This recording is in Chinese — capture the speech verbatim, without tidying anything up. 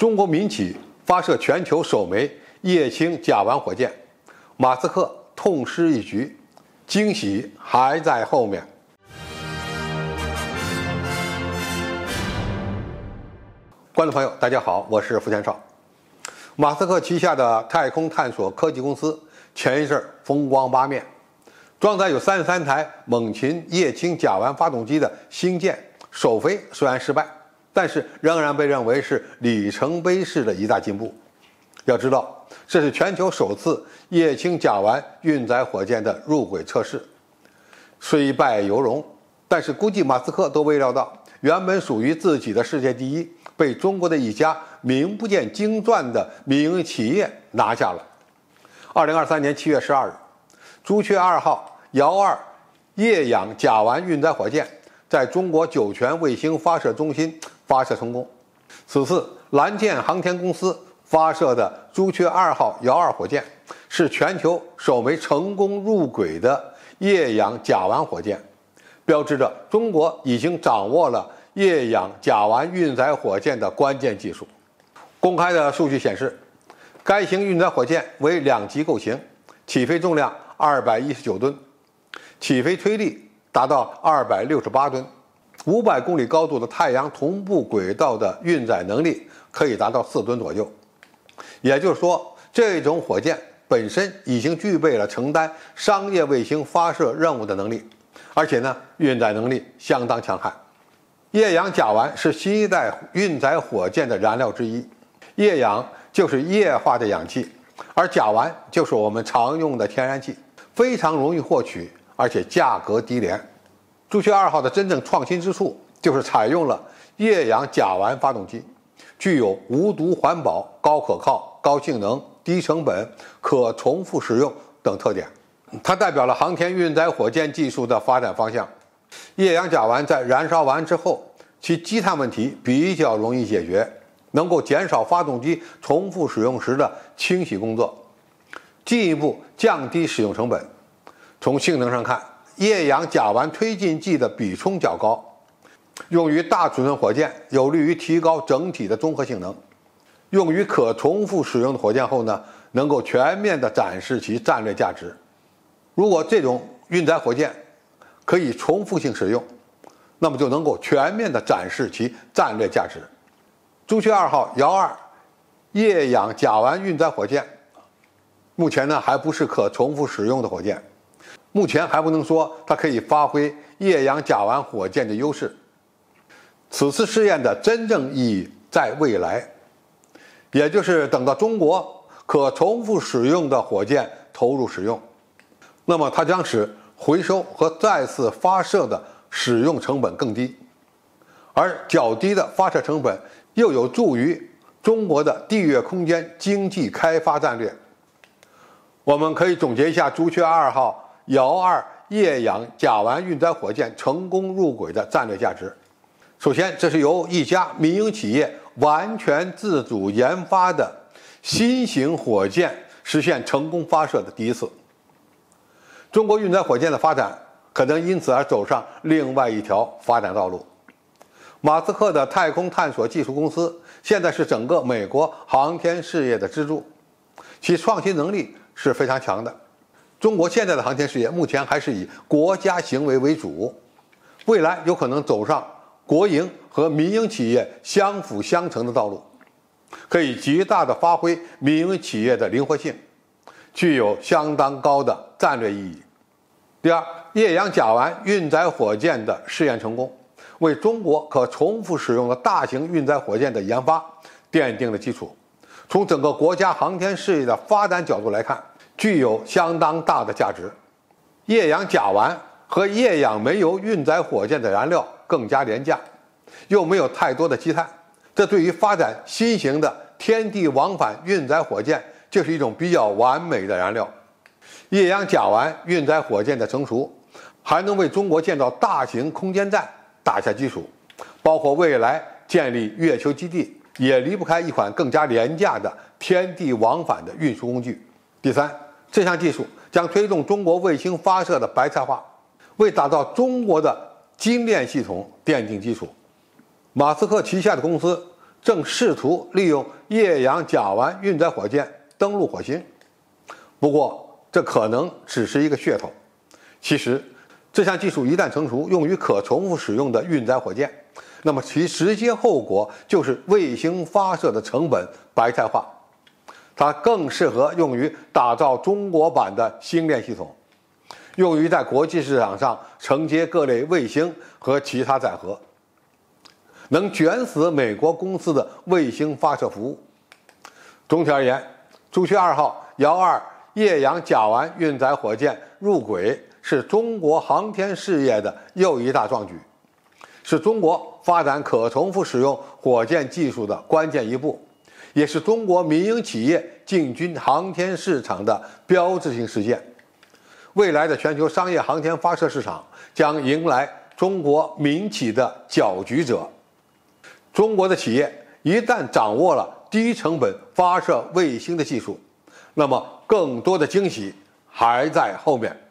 中国民企发射全球首枚液氢甲烷火箭，马斯克痛失一局，惊喜还在后面。观众朋友，大家好，我是付天少。马斯克旗下的太空探索科技公司前一阵风光八面，装载有三十三台猛禽液氢甲烷发动机的星舰首飞虽然失败，但是仍然被认为是里程碑式的一大进步。要知道，这是全球首次液氢甲烷运载火箭的入轨测试，虽败犹荣，但是估计马斯克都未料到，原本属于自己的世界第一，被中国的一家名不见经传的民营企业拿下了。二零二三年七月十二日，朱雀二号遥二液氧甲烷运载火箭在中国酒泉卫星发射中心发射成功。此次蓝箭航天公司发射的朱雀二号遥二火箭是全球首枚成功入轨的液氧甲烷火箭，标志着中国已经掌握了液氧甲烷运载火箭的关键技术。公开的数据显示，该型运载火箭为两级构型，起飞重量二百一十九吨，起飞推力达到二百六十八吨，五百公里高度的太阳同步轨道的运载能力可以达到四吨左右。也就是说，这种火箭本身已经具备了承担商业卫星发射任务的能力，而且呢，运载能力相当强悍。液氧甲烷是新一代运载火箭的燃料之一，液氧就是液化的氧气，而甲烷就是我们常用的天然气，非常容易获取，而且价格低廉。朱雀二号的真正创新之处就是采用了液氧甲烷发动机，具有无毒环保、高可靠、高性能、低成本、可重复使用等特点。它代表了航天运载火箭技术的发展方向。液氧甲烷在燃烧完之后，其积碳问题比较容易解决，能够减少发动机重复使用时的清洗工作，进一步降低使用成本。从性能上看，液氧甲烷推进剂的比冲较高，用于大尺寸火箭有利于提高整体的综合性能。用于可重复使用的火箭后呢，能够全面地展示其战略价值。如果这种运载火箭可以重复性使用，那么就能够全面地展示其战略价值。朱雀二号遥二液氧甲烷运载火箭目前呢还不是可重复使用的火箭，目前还不能说它可以发挥液氧甲烷火箭的优势。此次试验的真正意义在未来，也就是等到中国可重复使用的火箭投入使用，那么它将使回收和再次发射的使用成本更低，而较低的发射成本又有助于中国的地月空间经济开发战略。我们可以总结一下朱雀二号遥二液氧甲烷运载火箭成功入轨的战略价值。首先，这是由一家民营企业完全自主研发的新型火箭实现成功发射的第一次。中国运载火箭的发展可能因此而走上另外一条发展道路。马斯克的太空探索技术公司现在是整个美国航天事业的支柱，其创新能力是非常强的。中国现在的航天事业目前还是以国家行为为主，未来有可能走上国营和民营企业相辅相成的道路，可以极大地发挥民营企业的灵活性，具有相当高的战略意义。第二，液氧甲烷运载火箭的试验成功，为中国可重复使用的大型运载火箭的研发奠定了基础。从整个国家航天事业的发展角度来看，具有相当大的价值。液氧甲烷和液氧煤油运载火箭的燃料更加廉价，又没有太多的积碳，这对于发展新型的天地往返运载火箭就是一种比较完美的燃料。液氧甲烷运载火箭的成熟，还能为中国建造大型空间站打下基础，包括未来建立月球基地，也离不开一款更加廉价的天地往返的运输工具。第三，这项技术将推动中国卫星发射的白菜化，为打造中国的精炼系统奠定基础。马斯克旗下的公司正试图利用液氧甲烷运载火箭登陆火星。不过，这可能只是一个噱头。其实，这项技术一旦成熟，用于可重复使用的运载火箭，那么其直接后果就是卫星发射的成本白菜化。它更适合用于打造中国版的星链系统，用于在国际市场上承接各类卫星和其他载荷，能卷死美国公司的卫星发射服务。总体而言，朱雀二号遥二液氧甲烷运载火箭入轨是中国航天事业的又一大壮举，是中国发展可重复使用火箭技术的关键一步，也是中国民营企业进军航天市场的标志性事件。未来的全球商业航天发射市场将迎来中国民企的搅局者。中国的企业一旦掌握了低成本发射卫星的技术，那么更多的惊喜还在后面。